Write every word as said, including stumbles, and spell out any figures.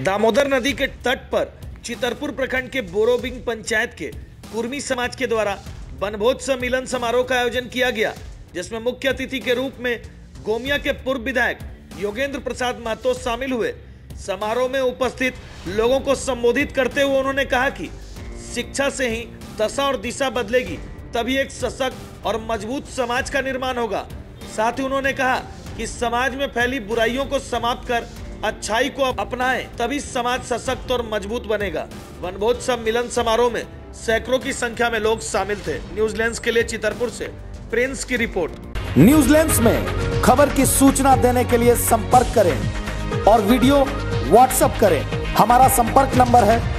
दामोदर नदी के तट पर चितरपुर प्रखंड के बोरोबिंग पंचायत के कुर्मी समाज के द्वारा वनभोज सम्मेलन समारोह का आयोजन किया गया, जिसमें मुख्य अतिथि के रूप में गोमिया के पूर्व विधायक योगेंद्र प्रसाद महतो शामिल हुए। समारोह में उपस्थित लोगों को संबोधित करते हुए उन्होंने कहा कि शिक्षा से ही दशा और दिशा बदलेगी, तभी एक सशक्त और मजबूत समाज का निर्माण होगा। साथ ही उन्होंने कहा कि समाज में फैली बुराइयों को समाप्त कर अच्छाई को अपनाएं, तभी समाज सशक्त और मजबूत बनेगा। वनभोज सम्मेलन समारोह में सैकड़ों की संख्या में लोग शामिल थे। न्यूज लेंस के लिए चितरपुर से प्रिंस की रिपोर्ट। न्यूज लेंस में खबर की सूचना देने के लिए संपर्क करें और वीडियो व्हाट्सएप करें। हमारा संपर्क नंबर है